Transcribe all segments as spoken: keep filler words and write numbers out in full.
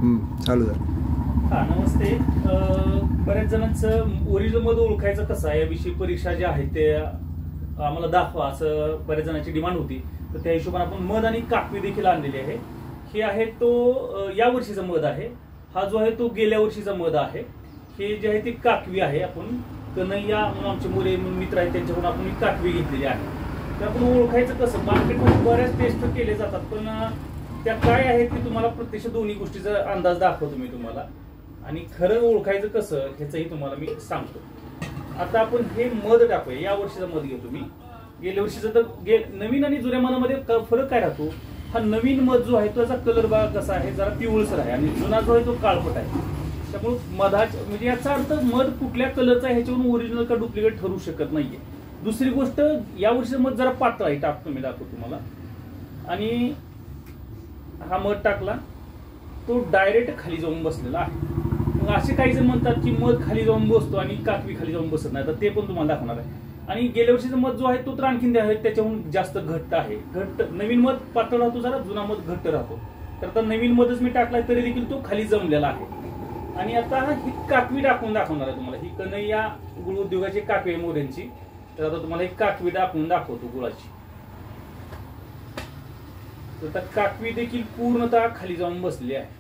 चालू झालं. हा नमस्ते. बऱ्याच जणांचं ओरिजिनल मध ओळखायचं कसं आहे याविषयी परीक्षा ज्या आहेत ते आम्हाला दाखवा असं बऱ्याच जणांची डिमांड होती. तर त्या हिशोबाने आपण मध आणि काकवी देखील आणलेली आहे. हे आहे तो या वर्षीचा मध आहे. हा जो आहे तो गेल्या वर्षीचा मध आहे. हे जे आहे ते काकवी आहे. आपण कन्हैया म्हणून आमचे मोरे मित्र आहेत त्यांच्याकडून आपण ही काकवी घेतलेली आहे. तर आपण ओळखायचं कसं, मार्केटमध्ये बऱ्याच टेस्ट केले जातात पण त्या काय आहेत ते तुम्हाला प्रत्यक्ष दोन्ही गोष्टीचा अंदाज दाखवतो मी तुम्हाला. आणि खरं ओळखायचं कसं ह्याचंही तुम्हाला मी सांगतो. आता आपण हे मध टाकूया. या वर्षीचा मध घेतो मी. गेल्या वर्षीचा तर गे नवीन आणि जुन्या मधामध्ये फरक काय राहतो, हा नवीन मध जो आहे त्याचा कलर बघा कसा आहे, जरा पिवळसर आहे आणि जुना जो आहे तो काळपट आहे. त्यामुळे मधाच्या म्हणजे याचा अर्थ मध कुठल्या कलरचा आहे ह्याच्यावरून ओरिजिनल का डुप्लिकेट ठरू शकत नाहीये. दुसरी गोष्ट, या वर्षीचा मध जरा पातळ आहे. टाकतो मी, दाखवतो तुम्हाला. आणि हा मध टाकला तो डायरेक्ट खाली जाऊन बसलेला आहे. मग असे काही जण म्हणतात की मध खाली जाऊन बसतो आणि काकवी खाली जाऊन बसत नाही, तर ते पण तुम्हाला दाखवणार आहे. आणि गेल्या वर्षीचा मध जो आहे तो तर आणखीन त्याच्याहून जास्त घट्ट आहे. घट्ट नवीन मध पातळ राहतो, जरा जुना मध घट्ट राहतो. तर आता नवीन मधच मी टाकलाय तरी देखील तो खाली जमलेला आहे. आणि आता ही काकवी टाकून दाखवणार आहे तुम्हाला. ही कन्हैया गुळ उद्योगाची काकवी आहे मोऱ्यांची. तर आता तुम्हाला एक काकवी टाकून दाखवतो गुळाची. तर आता काकवी देखील पूर्णतः खाली जाऊन बसली आहे.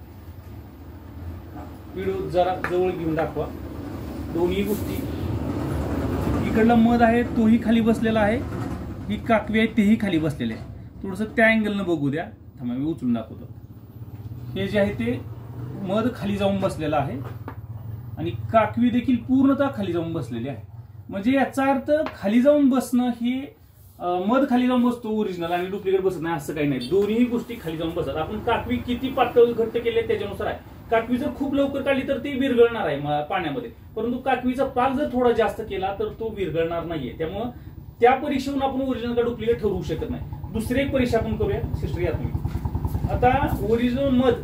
व्हिडिओ जरा जवळ घेऊन दाखवा. दोन्ही गोष्टी, इकडला मध आहे तोही खाली बसलेला आहे, ही काकवी आहे तेही खाली बसलेले आहे. थोडस त्या अँगलनं बघू द्या. थांबा मी उचलून दाखवतो. हे जे आहे ते मध खाली जाऊन बसलेला आहे आणि काकवी देखील पूर्णतः खाली जाऊन बसलेली आहे. म्हणजे याचा अर्थ खाली जाऊन बसणं ही मध खाली जाऊन बसतो ओरिजिनल आणि डुप्लिकेट बसत नाही असं काही नाही. दोन्ही गोष्टी खाली जाऊन बसतात. आपण काकवी किती पातळ घट्ट केले त्याच्यानुसार आहे. काकवी जर खूप लवकर काढली तर ती विरघळणार आहे पाण्यामध्ये, परंतु काकवीचा पाक जर थोडा जास्त केला तर तो विरघळणार नाहीये. त्यामुळं त्या परीक्षेहून आपण ओरिजिनल का डुप्लिकेट ठरवू शकत नाही. दुसरी एक परीक्षा आपण करूया. सिस्टर या तुम्ही. आता ओरिजिनल मध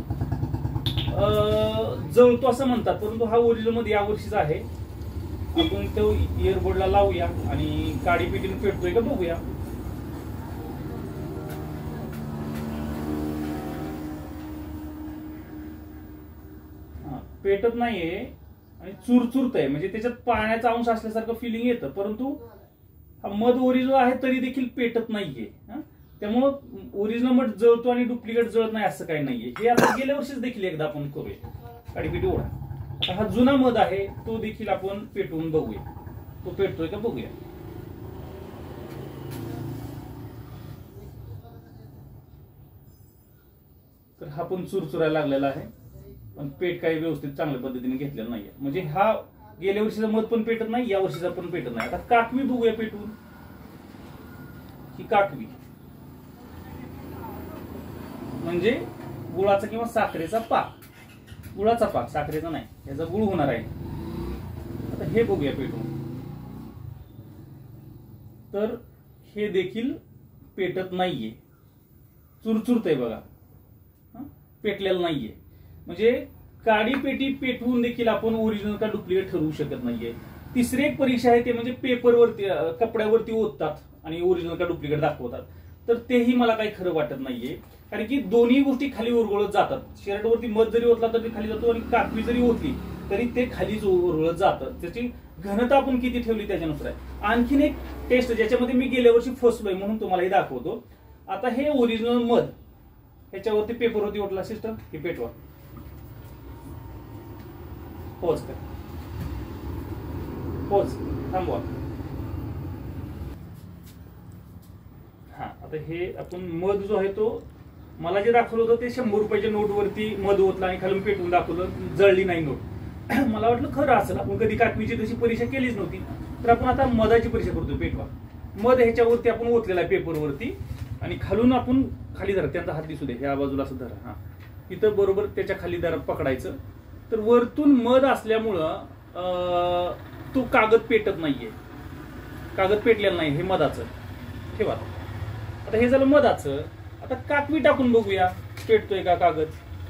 जळतो असं म्हणतात, परंतु हा ओरिजिनल मध या वर्षीचा आहे. आपण तो इयरबोर्डला लावूया आणि काडी पेटीने पेटतोय का बघूया. पेटत नाहीये आणि चुरचुरत आहे, म्हणजे त्याच्यात पाण्याचा अंश असल्यासारखं फिलिंग येतं, परंतु हा मध ओरिजिनल आहे तरी देखील पेटत नाहीये. त्यामुळं ओरिजिनल मध जळतो आणि डुप्लिकेट जळत नाही असं काही नाहीये. हे आता गेल्या वर्षीच देखील एकदा आपण करूया. काडी पेटी ओढा. आता हा जुना मध आहे तो देखील आपण पेटवून बघूया. तो पेटतोय का बघूया. तर हा पण चुरचुरायला लागलेला आहे, पण पेट काही व्यवस्थित चांगल्या पद्धतीने घेतलेला नाहीये. म्हणजे हा गेल्या वर्षीचा मध पण पेटत नाही, या वर्षीचा पण पेटत नाही. आता काकवी बघूया पेटवून. ही काकवी म्हणजे गुळाचा किंवा साखरेचा पाक. गुळाचा पाक, साखरेचा नाही, याचा गुळ होणार आहे. आता हे बघूया पेटवून. तर हे देखील पेटत नाहीये, चुरचुरतय बघा, पेटलेलं नाहीये. म्हणजे काडी पेटी पेटवून देखील आपण ओरिजिनल का डुप्लिकेट ठरवू शकत नाहीये. तिसरी एक परीक्षा आहे ते म्हणजे पेपरवरती कपड्यावरती ओततात आणि ओरिजिनल का डुप्लिकेट दाखवतात. तर तेही मला काही खरं वाटत नाहीये, कारण की दोन्ही गोष्टी खाली उरगळत जातात. शर्टवरती मध जरी ओतला तरी खाली जातो आणि काकवी जरी ओतली तरी ते खालीच उरगळत जातं. त्याची घनता आपण किती ठेवली त्याच्यानुसार आहे. आणखीन एक टेस्ट ज्याच्यामध्ये मी गेल्या वर्षी फसलोय म्हणून तुम्हालाही दाखवतो. आता हे ओरिजिनल मध ह्याच्यावरती पेपरवरती ओतला. सिस्टर हे पेटवा. पॉज कर, पॉज, थांबवा. हा आता हे आपण मध जो आहे तो मला जे दाखवलं होतं ते शंभर रुपयाच्या नोटवरती मध ओतला आणि खालून पेटवून दाखवलं, जळली नाही नोट. मला वाटलं खरं असेल. आपण कधी काकवीची तशी परीक्षा केलीच नव्हती, तर आपण आता मधाची परीक्षा करतो. पेटवा. मध ह्याच्यावरती आपण ओतलेला आहे पेपरवरती आणि खालून आपण खाली धरा. त्यांचा हात दिसू दे, ह्या बाजूला असं धरा. हा तिथं बरोबर त्याच्या खाली धरा पकडायचं. तर वरतून मध असल्यामुळं तो कागद पेटत नाहीये. कागद पेटलेला नाही हे मधाचं. ठेवा. आता हे झालं मधाचं. आता काकवी टाकून बघूया पेटतोय का कागद.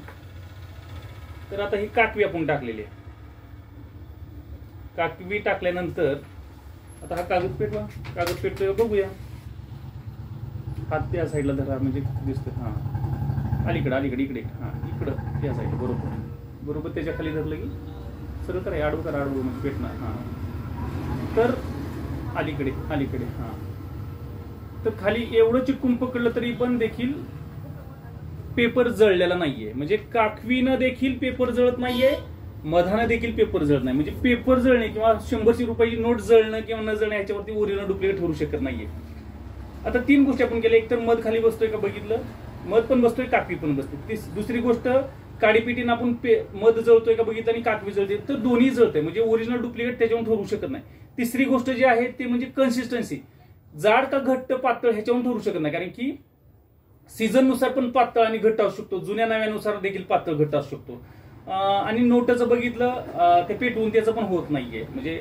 तर आता ही काकवी आपण टाकलेली आहे. काकवी टाकल्यानंतर आता हा कागद पेटवा. कागद पेटतोय बघूया. हात त्या साईडला धरा म्हणजे दिसतोय. हा अलीकडे अलीकडे इकडे हा इकडं या साईड बरोबर बरोबर त्याच्या खाली धरलं की सरळ करा आडवं करा आडवं म्हणजे पेटणार हा तर अलीकडे अलीकडे हा तर खाली एवढं चिटकून पकडलं तरी पण देखील पेपर जळलेला नाहीये म्हणजे काकवीनं देखील पेपर जळत नाहीये मधानं देखील पेपर जळत नाही म्हणजे पेपर जळणे किंवा शंभरशे रुपयाची नोट जळणं किंवा न जळणं याच्यावरती ओरिजिनल डुप्लिकेट ठरू शकत नाहीये. आता तीन गोष्टी आपण केल्या एक तर मध खाली बसतोय का बघितलं मध पण बसतोय काकवी पण बसते. दुसरी गोष्ट काडीपिटीनं आपण मध जळतोय का बघितलं आणि काकवी जळते तर दोन्ही जळतंय म्हणजे ओरिजिनल डुप्लिकेट त्याच्यावरून ठरू शकत नाही. तिसरी गोष्ट जी आहे ते म्हणजे कन्सिस्टन्सी जाड का घट्ट पातळ ह्याच्यावरून ठरू शकत नाही कारण की सीझन नुसार पण पातळ आणि घट्ट असू शकतो जुन्या नव्यानुसार देखील पातळ घट्ट असू शकतो. आणि नोटाचं बघितलं ते पेटवून त्याचं पण होत नाहीये म्हणजे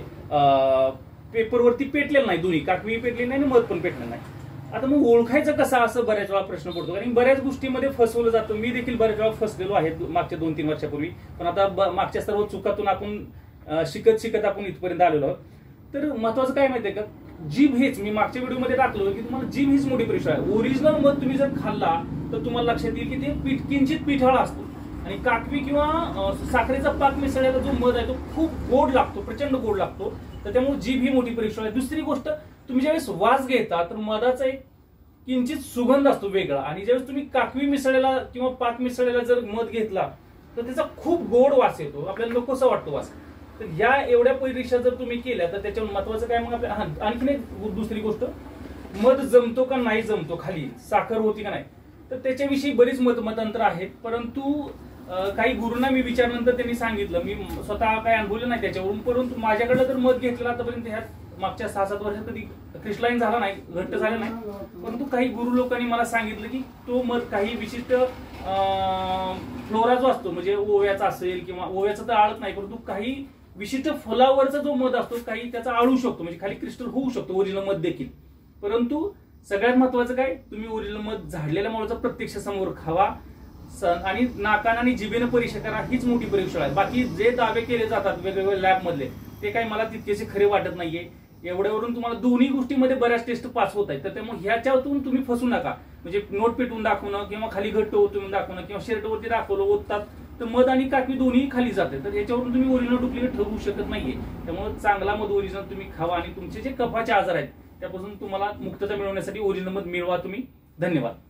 पेपरवरती पेटलेलं नाही दोन्ही काकवी पेटलेली नाही आणि मध पण पेटलेलं नाही. आता मग ओळखायचं कसं असं बऱ्याच वेळा प्रश्न पडतो कारण बऱ्याच गोष्टींमध्ये फसवलं जातं. मी देखील बऱ्याच वेळा फसलेलो आहे मागच्या दोन तीन वर्षापूर्वी पण आता मागच्या सर्व चुकातून आपण शिकत शिकत आपण इथपर्यंत आलेलो आहोत. तर महत्वाचं काय माहितीये का जीभ हेच मी मागच्या व्हिडिओमध्ये टाकलो की तुम्हाला जीभ हीच मोठी परीक्षा आहे. ओरिजिनल मध तुम्ही जर खाल्ला तर तुम्हाला लक्षात येईल की ते पीठ किंचित पिठाळा असतो आणि काकवी किंवा साखरेचा पाक मिसळलेला जो मध आहे तो खूप गोड लागतो प्रचंड गोड लागतो तर त्यामुळे जीभ ही मोठी परीक्षा आहे. दुसरी गोष्ट तुम्ही ज्यावेळेस वास घेता तर मधाचा एक किंचित सुगंध असतो वेगळा आणि ज्यावेळेस तुम्ही काकवी मिसळलेला किंवा पाक मिसळलेला जर मध घेतला तर त्याचा खूप गोड वास येतो आपल्याला नकोसा वाटतो वास. तर ह्या एवढ्या परीक्षा जर तुम्ही केल्या तर त्याच्यावर महत्वाचं काय मग आपल्या आणखीन एक दुसरी गोष्ट मध जमतो का नाही जमतो खाली साखर होती का नाही तर त्याच्याविषयी बरीच मतमतांतर आहेत परंतु काही गुरूंना मी विचारल्यानंतर त्यांनी सांगितलं मी स्वतः काही अनुभवलं नाही त्याच्यावरून परंतु माझ्याकडे जर मध घेतलेलं आतापर्यंत ह्यात मागच्या सहा सात वर्षात कधी क्रिस्टलाईन झाला नाही घट्ट झाला नाही परंतु काही गुरु लोकांनी मला सांगितलं की तो मध काही विशिष्ट फ्लोरा जो असतो म्हणजे ओव्याचा असेल किंवा ओव्याचा तर आळत नाही परंतु काही विशिष्ट फलावरचा जो मध असतो काही त्याचा आळू शकतो म्हणजे खाली क्रिस्टल होऊ शकतो ओरिजिनल मध देखील. परंतु सगळ्यात महत्वाचं काय तुम्ही ओरिजिनल मध झाडलेल्या मुळाचा प्रत्यक्ष समोर खावा आणि नाकान आणि जिभेनं परीक्षा करा हीच मोठी परीक्षा आहे. बाकी जे दावे केले जातात वेगवेगळ्या लॅब मधले ते काही मला तितकेसे खरे वाटत नाहीये. एवढ्यावरून तुम्हाला दोन्ही गोष्टीमध्ये बऱ्याच टेस्ट पास होत आहेत तर त्यामुळे ह्याच्यातून तुम्ही फसू नका म्हणजे नोट पेटवून दाखवणं किंवा खाली घट्ट ओतून दाखवणं किंवा शर्टवरती दाखवलं ओततात तर मध आणि काकवी दोन्ही खाली जाते तर याच्यावरून तुम्ही ओरिजिनल डुप्लिकेट ठरवू शकत नाहीये. त्यामुळे चांगला मध ओरिजिनल तुम्ही खावा आणि तुमचे जे कफाचे आजार आहेत त्यापासून तुम्हाला मुक्तता मिळवण्यासाठी ओरिजिनल मध मिळवा तुम्ही. धन्यवाद.